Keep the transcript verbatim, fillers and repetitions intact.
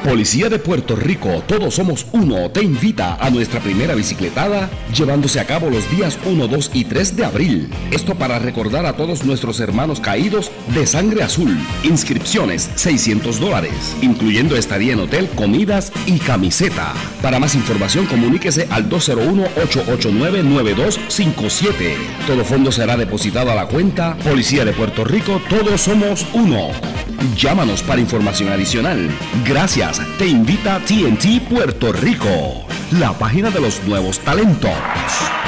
Policía de Puerto Rico, todos somos uno, te invita a nuestra primera bicicletada, llevándose a cabo los días uno, dos y tres de abril. Esto para recordar a todos nuestros hermanos caídos de Sangre Azul. Inscripciones seiscientos dólares, incluyendo estadía en hotel, comidas y camiseta. Para más información, comuníquese al dos cero uno, ocho ocho nueve, nueve dos cinco siete. Todo fondo será depositado a la cuenta Policía de Puerto Rico, todos somos uno. Llámanos para información adicional. Gracias. Te invita T N T Puerto Rico, la página de los nuevos talentos.